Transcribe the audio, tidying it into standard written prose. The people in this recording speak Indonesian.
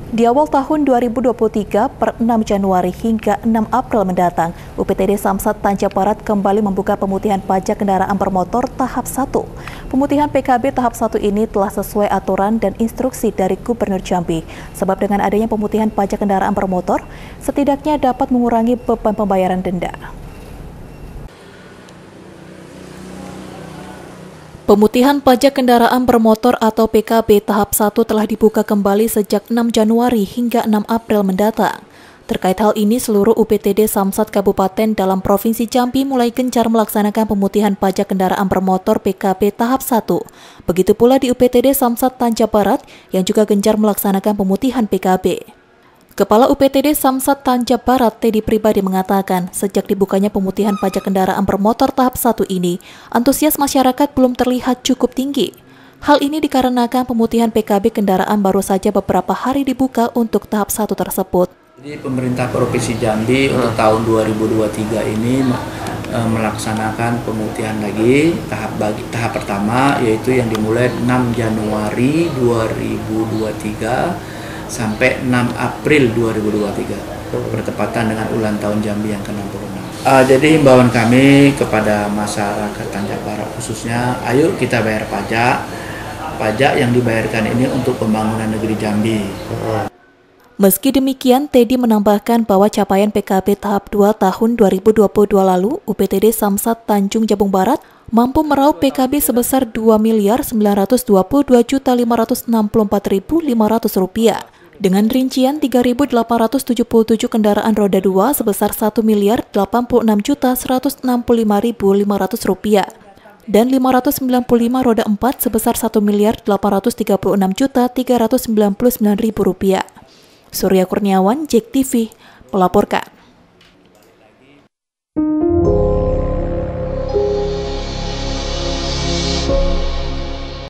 Di awal tahun 2023 per 6 Januari hingga 6 April mendatang, UPTD Samsat Tanja Barat kembali membuka pemutihan pajak kendaraan bermotor tahap 1. Pemutihan PKB tahap 1 ini telah sesuai aturan dan instruksi dari Gubernur Jambi. Sebab dengan adanya pemutihan pajak kendaraan bermotor, setidaknya dapat mengurangi beban pembayaran denda. Pemutihan pajak kendaraan bermotor atau PKB tahap 1 telah dibuka kembali sejak 6 Januari hingga 6 April mendatang. Terkait hal ini, seluruh UPTD Samsat Kabupaten dalam Provinsi Jambi mulai gencar melaksanakan pemutihan pajak kendaraan bermotor PKB tahap 1. Begitu pula di UPTD Samsat Tanja Barat yang juga gencar melaksanakan pemutihan PKB. Kepala UPTD Samsat Tanja Barat, Teddy Pribadi mengatakan, sejak dibukanya pemutihan pajak kendaraan bermotor tahap 1 ini, antusias masyarakat belum terlihat cukup tinggi. Hal ini dikarenakan pemutihan PKB kendaraan baru saja beberapa hari dibuka untuk tahap 1 tersebut. Jadi pemerintah Provinsi Jambi untuk tahun 2023 ini melaksanakan pemutihan lagi tahap pertama, yaitu yang dimulai 6 Januari 2023 sampai 6 April 2023 bertepatan dengan ulang tahun Jambi yang ke-66. Jadi himbauan kami kepada masyarakat Tanja Barat khususnya, ayo kita bayar pajak yang dibayarkan ini untuk pembangunan negeri Jambi. Meski demikian, Teddy menambahkan bahwa capaian PKB tahap 2 tahun 2022 lalu, UPTD Samsat Tanjung Jabung Barat mampu meraup PKB sebesar Rp2.922.564.500 dengan rincian 3.877 kendaraan roda 2 sebesar Rp1.086.165.500 dan 595 roda 4 sebesar Rp1.836.399.000. Surya Kurniawan, JEK TV, melaporkan.